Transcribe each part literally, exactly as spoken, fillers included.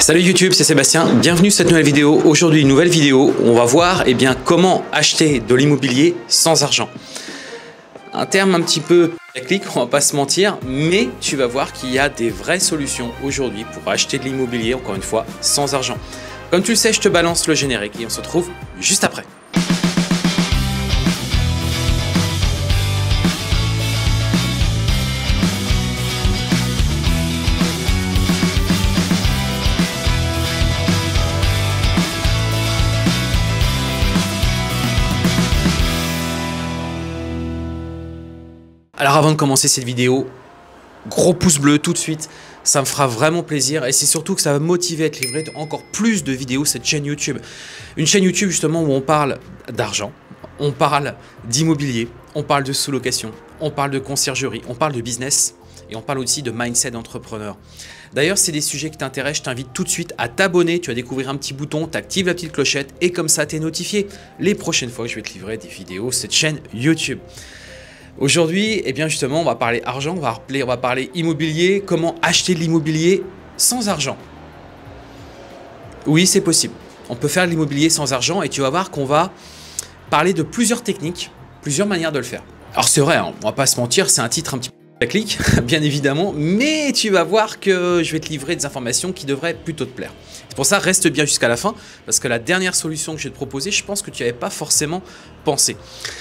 Salut YouTube, c'est Sébastien, bienvenue sur cette nouvelle vidéo. Aujourd'hui une nouvelle vidéo où on va voir eh bien, comment acheter de l'immobilier sans argent. Un terme un petit peu technique, on va pas se mentir, mais tu vas voir qu'il y a des vraies solutions aujourd'hui pour acheter de l'immobilier, encore une fois, sans argent. Comme tu le sais, je te balance le générique et on se retrouve juste après. Alors avant de commencer cette vidéo, gros pouce bleu tout de suite, ça me fera vraiment plaisir et c'est surtout que ça va me motiver à te livrer encore plus de vidéos cette chaîne YouTube. Une chaîne YouTube justement où on parle d'argent, on parle d'immobilier, on parle de sous-location, on parle de conciergerie, on parle de business et on parle aussi de mindset d'entrepreneur. D'ailleurs, c'est des sujets qui t'intéressent, je t'invite tout de suite à t'abonner, tu vas découvrir un petit bouton, tu actives la petite clochette et comme ça tu es notifié les prochaines fois que je vais te livrer des vidéos cette chaîne YouTube. Aujourd'hui, eh bien justement, on va parler argent, on va, rappeler, on va parler immobilier, comment acheter de l'immobilier sans argent. Oui, c'est possible. On peut faire de l'immobilier sans argent et tu vas voir qu'on va parler de plusieurs techniques, plusieurs manières de le faire. Alors c'est vrai, hein, on va pas se mentir, c'est un titre un petit peu technique, bien évidemment, mais tu vas voir que je vais te livrer des informations qui devraient plutôt te plaire. C'est pour ça, reste bien jusqu'à la fin, parce que la dernière solution que je vais te proposer, je pense que tu n'y avais pas forcément pensé.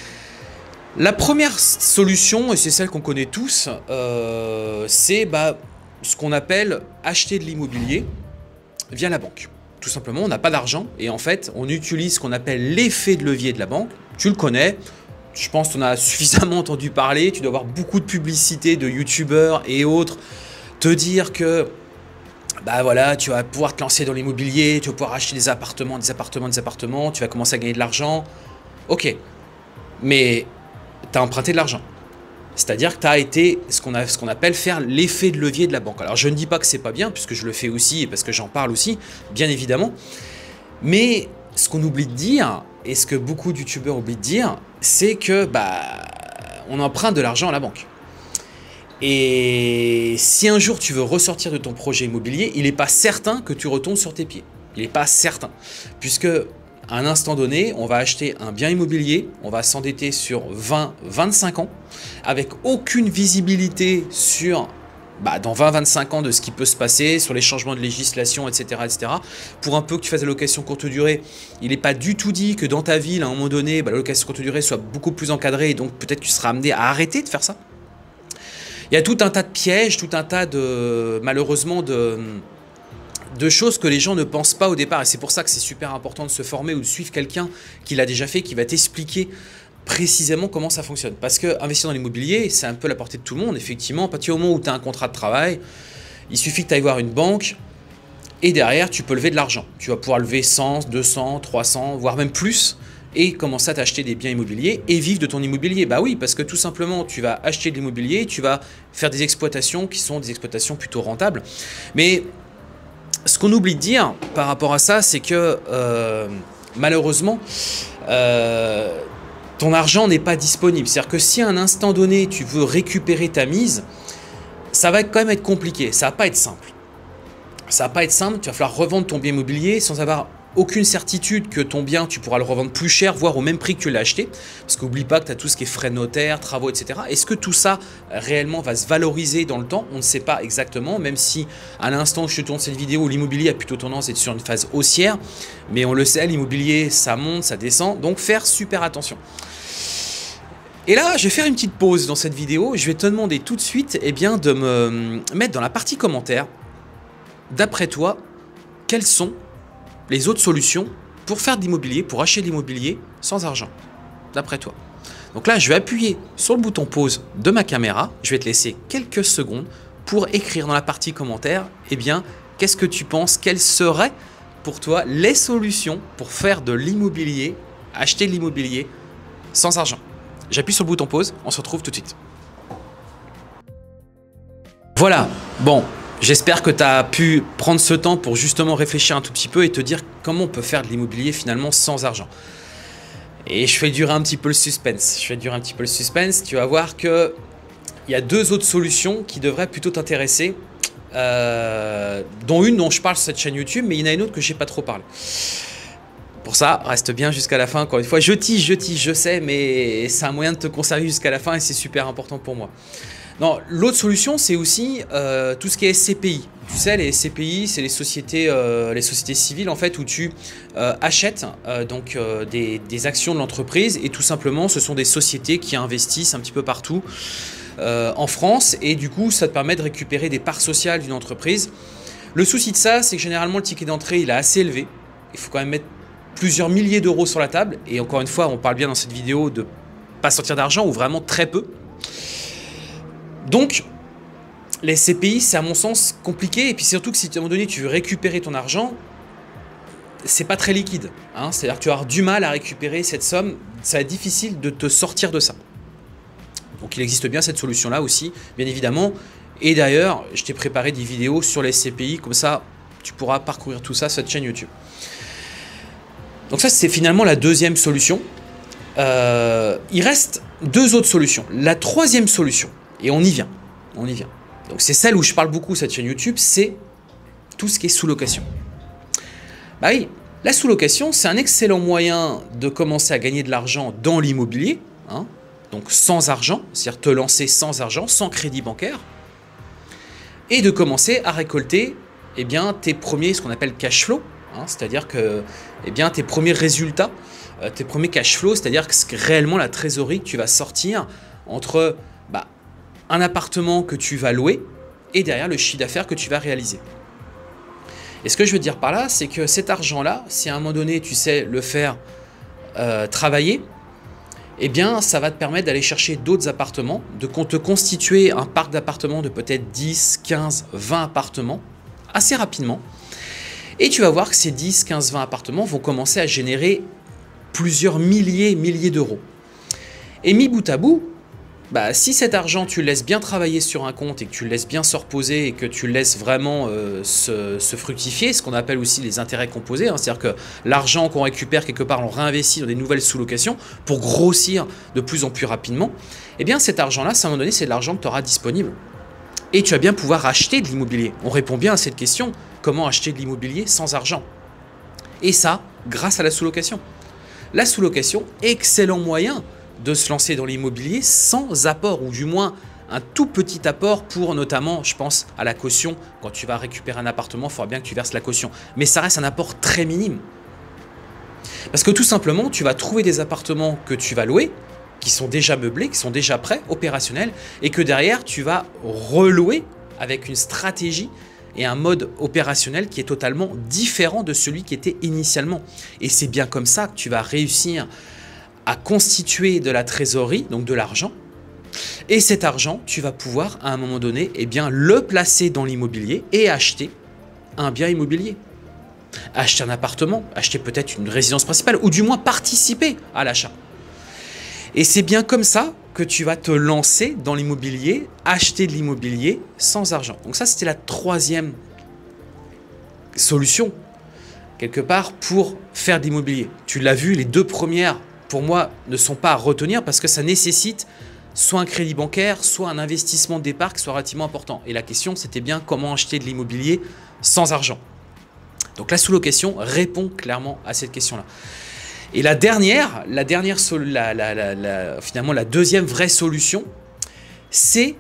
La première solution, et c'est celle qu'on connaît tous, euh, c'est bah, ce qu'on appelle acheter de l'immobilier via la banque. Tout simplement, on n'a pas d'argent et en fait, on utilise ce qu'on appelle l'effet de levier de la banque. Tu le connais, je pense que tu en as suffisamment entendu parler, tu dois avoir beaucoup de publicités de youtubeurs et autres te dire que bah voilà, tu vas pouvoir te lancer dans l'immobilier, tu vas pouvoir acheter des appartements, des appartements, des appartements, tu vas commencer à gagner de l'argent. Ok, mais tu as emprunté de l'argent. C'est-à-dire que tu as été ce qu'on qu'on appelle faire l'effet de levier de la banque. Alors je ne dis pas que c'est pas bien, puisque je le fais aussi et parce que j'en parle aussi, bien évidemment. Mais ce qu'on oublie de dire, et ce que beaucoup de youtubeurs oublient de dire, c'est que bah, on emprunte de l'argent à la banque. Et si un jour tu veux ressortir de ton projet immobilier, il n'est pas certain que tu retombes sur tes pieds. Il n'est pas certain. Puisque à un instant donné, on va acheter un bien immobilier, on va s'endetter sur vingt à vingt-cinq ans, avec aucune visibilité sur, bah, dans vingt à vingt-cinq ans de ce qui peut se passer, sur les changements de législation, et cetera, et cetera. Pour un peu que tu fasses la location courte durée, il n'est pas du tout dit que dans ta ville, à un moment donné, bah, la location courte durée soit beaucoup plus encadrée, et donc peut-être que tu seras amené à arrêter de faire ça. Il y a tout un tas de pièges, tout un tas de, malheureusement, de... de choses que les gens ne pensent pas au départ et c'est pour ça que c'est super important de se former ou de suivre quelqu'un qui l'a déjà fait, qui va t'expliquer précisément comment ça fonctionne. Parce que investir dans l'immobilier, c'est un peu la portée de tout le monde, effectivement. À partir du moment où tu as un contrat de travail, il suffit que tu ailles voir une banque et derrière, tu peux lever de l'argent. Tu vas pouvoir lever cent, deux cents, trois cents, voire même plus et commencer à t'acheter des biens immobiliers et vivre de ton immobilier. Bah oui, parce que tout simplement, tu vas acheter de l'immobilier, tu vas faire des exploitations qui sont des exploitations plutôt rentables. Mais ce qu'on oublie de dire par rapport à ça, c'est que euh, malheureusement, euh, ton argent n'est pas disponible. C'est-à-dire que si à un instant donné, tu veux récupérer ta mise, ça va quand même être compliqué. Ça ne va pas être simple. Ça ne va pas être simple. Tu vas falloir revendre ton bien immobilier sans avoir aucune certitude que ton bien, tu pourras le revendre plus cher, voire au même prix que tu l'as acheté. Parce qu'oublie pas que tu as tout ce qui est frais de notaire, travaux, et cetera. Est-ce que tout ça réellement va se valoriser dans le temps? On ne sait pas exactement, même si à l'instant où je te tourne cette vidéo, l'immobilier a plutôt tendance à être sur une phase haussière. Mais on le sait, l'immobilier, ça monte, ça descend. Donc faire super attention. Et là, je vais faire une petite pause dans cette vidéo. Je vais te demander tout de suite eh bien, de me mettre dans la partie commentaire, d'après toi, quelles sont les autres solutions pour faire de l'immobilier, pour acheter de l'immobilier sans argent, d'après toi. Donc là, je vais appuyer sur le bouton pause de ma caméra. Je vais te laisser quelques secondes pour écrire dans la partie commentaire, eh bien, qu'est-ce que tu penses, quelles seraient pour toi les solutions pour faire de l'immobilier, acheter de l'immobilier sans argent. J'appuie sur le bouton pause, on se retrouve tout de suite. Voilà, bon. J'espère que tu as pu prendre ce temps pour justement réfléchir un tout petit peu et te dire comment on peut faire de l'immobilier finalement sans argent. Et je fais durer un petit peu le suspense. Je fais durer un petit peu le suspense. Tu vas voir qu'il y a deux autres solutions qui devraient plutôt t'intéresser euh, dont une dont je parle sur cette chaîne YouTube, mais il y en a une autre que j'ai pas trop parlé. Pour ça, reste bien jusqu'à la fin. Encore une fois, je tease, je tease, je sais, mais c'est un moyen de te conserver jusqu'à la fin et c'est super important pour moi. Non, l'autre solution, c'est aussi euh, tout ce qui est S C P I. Tu sais, les S C P I, c'est les sociétés, euh, les sociétés civiles en fait, où tu euh, achètes euh, donc euh, des, des actions de l'entreprise et tout simplement, ce sont des sociétés qui investissent un petit peu partout euh, en France et du coup, ça te permet de récupérer des parts sociales d'une entreprise. Le souci de ça, c'est que généralement, le ticket d'entrée, il est assez élevé. Il faut quand même mettre plusieurs milliers d'euros sur la table et encore une fois, on parle bien dans cette vidéo de pas sortir d'argent ou vraiment très peu. Donc, les S C P I, c'est à mon sens compliqué. Et puis surtout que si à un moment donné, tu veux récupérer ton argent, c'est pas très liquide. Hein, c'est-à-dire que tu vas avoir du mal à récupérer cette somme. Ça va être difficile de te sortir de ça. Donc, il existe bien cette solution-là aussi, bien évidemment. Et d'ailleurs, je t'ai préparé des vidéos sur les S C P I. Comme ça, tu pourras parcourir tout ça sur cette chaîne YouTube. Donc ça, c'est finalement la deuxième solution. Euh, il reste deux autres solutions. La troisième solution, et on y vient, on y vient. Donc c'est celle où je parle beaucoup cette chaîne YouTube, c'est tout ce qui est sous-location. Bah oui, la sous-location, c'est un excellent moyen de commencer à gagner de l'argent dans l'immobilier, hein, donc sans argent, c'est-à-dire te lancer sans argent, sans crédit bancaire, et de commencer à récolter eh bien, tes premiers, ce qu'on appelle cash flow, hein, c'est-à-dire que eh bien, tes premiers résultats, euh, tes premiers cash flow, c'est-à-dire que c'est réellement la trésorerie que tu vas sortir entre bah, un appartement que tu vas louer et derrière le chiffre d'affaires que tu vas réaliser. Et ce que je veux dire par là, c'est que cet argent-là, si à un moment donné, tu sais le faire euh, travailler, eh bien, ça va te permettre d'aller chercher d'autres appartements, de te constituer un parc d'appartements de peut-être dix, quinze, vingt appartements assez rapidement. Et tu vas voir que ces dix, quinze, vingt appartements vont commencer à générer plusieurs milliers, milliers d'euros. Et mis bout à bout, bah, si cet argent, tu le laisses bien travailler sur un compte et que tu le laisses bien se reposer et que tu le laisses vraiment euh, se, se fructifier, ce qu'on appelle aussi les intérêts composés, hein, c'est-à-dire que l'argent qu'on récupère quelque part, on réinvestit dans des nouvelles sous-locations pour grossir de plus en plus rapidement, eh bien cet argent-là, à un moment donné, c'est de l'argent que tu auras disponible. Et tu vas bien pouvoir acheter de l'immobilier. On répond bien à cette question, comment acheter de l'immobilier sans argent? Et ça, grâce à la sous-location. La sous-location, excellent moyen de se lancer dans l'immobilier sans apport, ou du moins un tout petit apport pour notamment, je pense, à la caution. Quand tu vas récupérer un appartement, il faudra bien que tu verses la caution. Mais ça reste un apport très minime. Parce que tout simplement, tu vas trouver des appartements que tu vas louer, qui sont déjà meublés, qui sont déjà prêts, opérationnels, et que derrière, tu vas relouer avec une stratégie et un mode opérationnel qui est totalement différent de celui qui était initialement. Et c'est bien comme ça que tu vas réussir à constituer de la trésorerie, donc de l'argent. Et cet argent, tu vas pouvoir à un moment donné eh bien, le placer dans l'immobilier et acheter un bien immobilier. Acheter un appartement, acheter peut-être une résidence principale ou du moins participer à l'achat. Et c'est bien comme ça que tu vas te lancer dans l'immobilier, acheter de l'immobilier sans argent. Donc ça, c'était la troisième solution, quelque part, pour faire de l'immobilier. Tu l'as vu, les deux premières, pour moi, ne sont pas à retenir parce que ça nécessite soit un crédit bancaire, soit un investissement de départ qui soit relativement important. Et la question, c'était bien comment acheter de l'immobilier sans argent. Donc la sous-location répond clairement à cette question-là. Et la dernière, la dernière la, la, la, la, finalement la deuxième vraie solution, c'est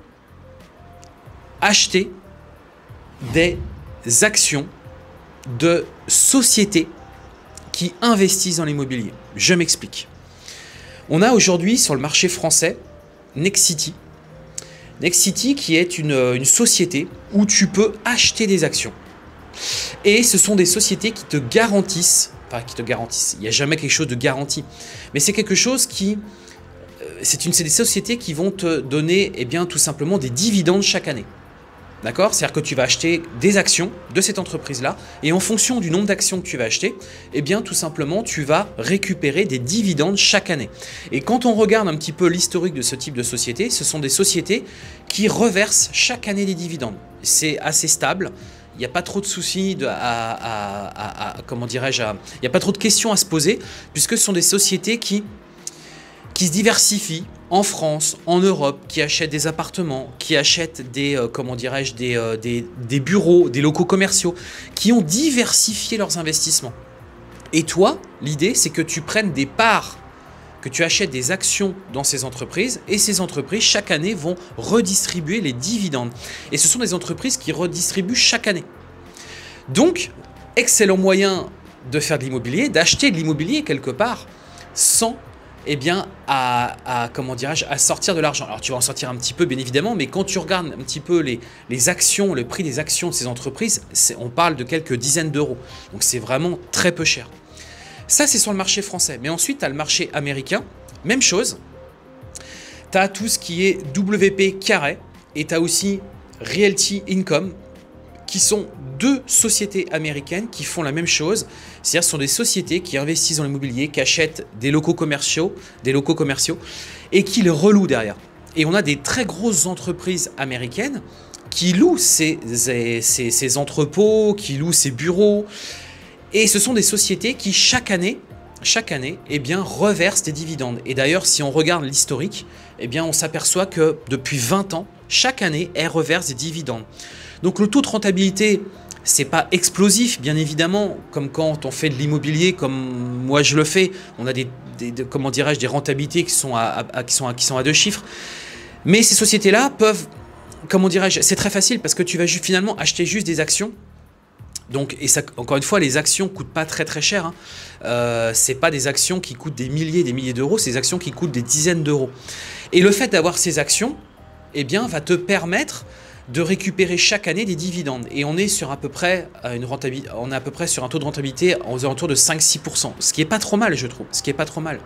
acheter des actions de sociétés qui investissent dans l'immobilier. Je m'explique. On a aujourd'hui sur le marché français Nexity. Nexity qui est une, une société où tu peux acheter des actions. Et ce sont des sociétés qui te garantissent, enfin qui te garantissent, il n'y a jamais quelque chose de garanti, mais c'est quelque chose qui, c'est une, c'est des sociétés qui vont te donner eh bien, tout simplement des dividendes chaque année. D'accord? C'est-à-dire que tu vas acheter des actions de cette entreprise-là et en fonction du nombre d'actions que tu vas acheter, eh bien tout simplement tu vas récupérer des dividendes chaque année. Et quand on regarde un petit peu l'historique de ce type de société, ce sont des sociétés qui reversent chaque année des dividendes. C'est assez stable. Il n'y a pas trop de soucis, de, à, à, à, à, comment dirais-je, il n'y a pas trop de questions à se poser puisque ce sont des sociétés qui, qui se diversifient, en France, en Europe, qui achètent des appartements, qui achètent des, euh, comment dirais-je, des, euh, des, des bureaux, des locaux commerciaux, qui ont diversifié leurs investissements. Et toi, l'idée, c'est que tu prennes des parts, que tu achètes des actions dans ces entreprises, et ces entreprises, chaque année, vont redistribuer les dividendes. Et ce sont des entreprises qui redistribuent chaque année. Donc, excellent moyen de faire de l'immobilier, d'acheter de l'immobilier quelque part, sans eh bien, à, à, comment dirais-je, à sortir de l'argent. Alors, tu vas en sortir un petit peu, bien évidemment, mais quand tu regardes un petit peu les, les actions, le prix des actions de ces entreprises, on parle de quelques dizaines d'euros. Donc, c'est vraiment très peu cher. Ça, c'est sur le marché français. Mais ensuite, tu as le marché américain. Même chose. Tu as tout ce qui est W P Carré et tu as aussi Realty Income, qui sont deux sociétés américaines qui font la même chose. C'est-à-dire ce sont des sociétés qui investissent dans l'immobilier, qui achètent des locaux commerciaux, des locaux commerciaux et qui les relouent derrière. Et on a des très grosses entreprises américaines qui louent ces, ces, ces, ces entrepôts, qui louent ces bureaux. Et ce sont des sociétés qui, chaque année, chaque année eh bien, reversent des dividendes. Et d'ailleurs, si on regarde l'historique, eh bien, on s'aperçoit que depuis vingt ans, chaque année, elles reversent des dividendes. Donc le taux de rentabilité, c'est pas explosif, bien évidemment, comme quand on fait de l'immobilier, comme moi je le fais, on a des, des, des comment dirais-je, des rentabilités qui sont à, à, qui sont à, qui sont à deux chiffres. Mais ces sociétés-là peuvent, comment dirais-je, c'est très facile parce que tu vas finalement acheter juste des actions. Donc, et ça, encore une fois, les actions coûtent pas très très cher. Hein. Euh, c'est pas des actions qui coûtent des milliers, des milliers d'euros, c'est des actions qui coûtent des dizaines d'euros. Et le fait d'avoir ces actions, eh bien, va te permettre de récupérer chaque année des dividendes. Et on est sur à peu près une rentabilité, on est à peu près sur un taux de rentabilité aux alentours de cinq à six pour cent, ce qui est pas trop mal, je trouve. Ce qui est pas trop mal.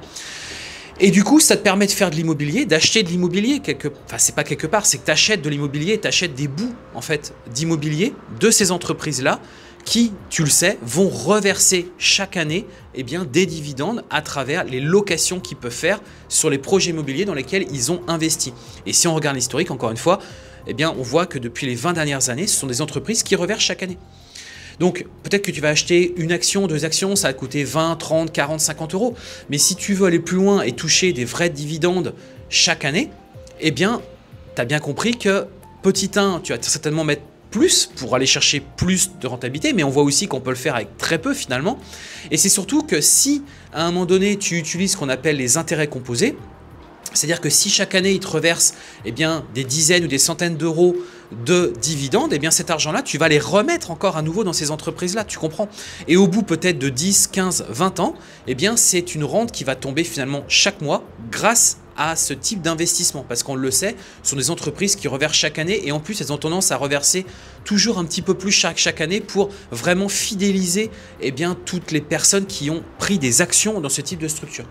Et du coup, ça te permet de faire de l'immobilier, d'acheter de l'immobilier quelque, enfin c'est pas quelque part, c'est que tu achètes de l'immobilier, tu achètes des bouts en fait d'immobilier de ces entreprises-là qui, tu le sais, vont reverser chaque année eh bien, des dividendes à travers les locations qu'ils peuvent faire sur les projets immobiliers dans lesquels ils ont investi. Et si on regarde l'historique, encore une fois, eh bien, on voit que depuis les vingt dernières années, ce sont des entreprises qui reversent chaque année. Donc, peut-être que tu vas acheter une action, deux actions, ça va coûter vingt, trente, quarante, cinquante euros. Mais si tu veux aller plus loin et toucher des vrais dividendes chaque année, eh bien, tu as bien compris que petit un, tu vas certainement mettre plus pour aller chercher plus de rentabilité, mais on voit aussi qu'on peut le faire avec très peu finalement. Et c'est surtout que si, à un moment donné, tu utilises ce qu'on appelle les intérêts composés, c'est-à-dire que si chaque année, il te reverse eh bien, des dizaines ou des centaines d'euros de dividendes, eh bien cet argent-là, tu vas les remettre encore à nouveau dans ces entreprises-là, tu comprends? Et au bout peut-être de dix, quinze, vingt ans, eh bien c'est une rente qui va tomber finalement chaque mois grâce à ce type d'investissement. Parce qu'on le sait, ce sont des entreprises qui reversent chaque année et en plus, elles ont tendance à reverser toujours un petit peu plus chaque, chaque année pour vraiment fidéliser eh bien, toutes les personnes qui ont pris des actions dans ce type de structure.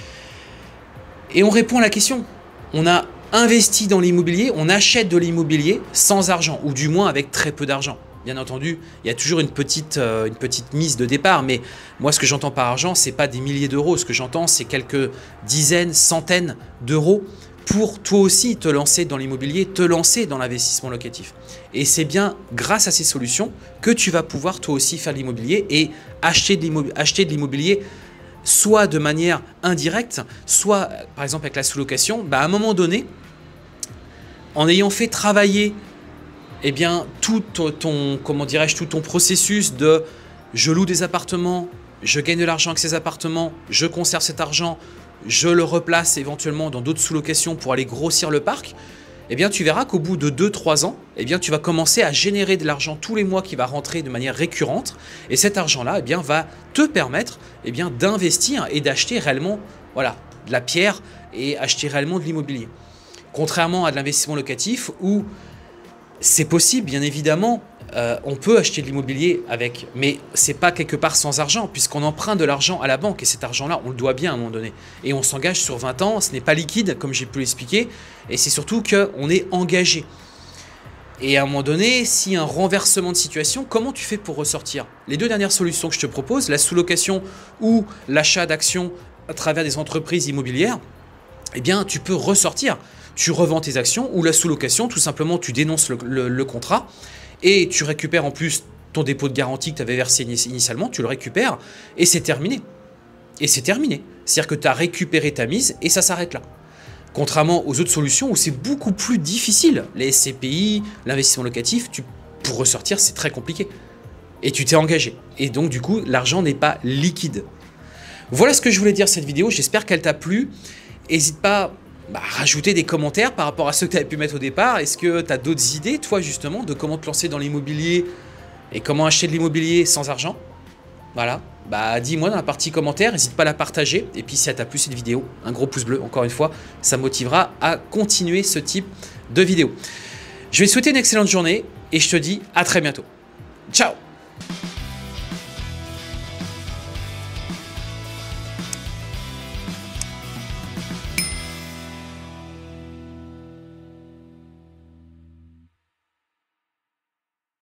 Et on répond à la question. On a investi dans l'immobilier, on achète de l'immobilier sans argent, ou du moins avec très peu d'argent. Bien entendu, il y a toujours une petite, euh, une petite mise de départ, mais moi, ce que j'entends par argent, ce n'est pas des milliers d'euros. Ce que j'entends, c'est quelques dizaines, centaines d'euros pour toi aussi te lancer dans l'immobilier, te lancer dans l'investissement locatif. Et c'est bien grâce à ces solutions que tu vas pouvoir toi aussi faire de l'immobilier et acheter de l'immobilier soit de manière indirecte, soit par exemple avec la sous-location, bah à un moment donné, en ayant fait travailler eh bien, tout ton, comment dirais-je, tout ton processus de je loue des appartements, je gagne de l'argent avec ces appartements, je conserve cet argent, je le replace éventuellement dans d'autres sous-locations pour aller grossir le parc, eh bien, tu verras qu'au bout de deux trois ans, eh bien, tu vas commencer à générer de l'argent tous les mois qui va rentrer de manière récurrente. Et cet argent-là eh bien, va te permettre eh bien, d'investir et d'acheter réellement voilà, de la pierre et acheter réellement de l'immobilier. Contrairement à de l'investissement locatif où c'est possible, bien évidemment, euh, on peut acheter de l'immobilier avec, mais c'est pas quelque part sans argent, puisqu'on emprunte de l'argent à la banque, et cet argent-là, on le doit bien à un moment donné. Et on s'engage sur vingt ans, ce n'est pas liquide, comme j'ai pu l'expliquer, et c'est surtout qu'on est engagé. Et à un moment donné, s'il y a un renversement de situation, comment tu fais pour ressortir? Les deux dernières solutions que je te propose, la sous-location ou l'achat d'actions à travers des entreprises immobilières, eh bien, tu peux ressortir. Tu revends tes actions ou la sous-location, tout simplement, tu dénonces le, le, le contrat et tu récupères en plus ton dépôt de garantie que tu avais versé initialement, tu le récupères et c'est terminé. Et c'est terminé. C'est-à-dire que tu as récupéré ta mise et ça s'arrête là. Contrairement aux autres solutions où c'est beaucoup plus difficile. Les S C P I, l'investissement locatif, tu, pour ressortir, c'est très compliqué. Et tu t'es engagé. Et donc, du coup, l'argent n'est pas liquide. Voilà ce que je voulais dire cette vidéo. J'espère qu'elle t'a plu. N'hésite pas bah, à rajouter des commentaires par rapport à ceux que tu avais pu mettre au départ. Est-ce que tu as d'autres idées, toi, justement, de comment te lancer dans l'immobilier et comment acheter de l'immobilier sans argent? Voilà. Bah, dis-moi dans la partie commentaires. N'hésite pas à la partager. Et puis, si elle t'a plu cette vidéo, un gros pouce bleu, encore une fois, ça motivera à continuer ce type de vidéo. Je vais te souhaiter une excellente journée et je te dis à très bientôt. Ciao!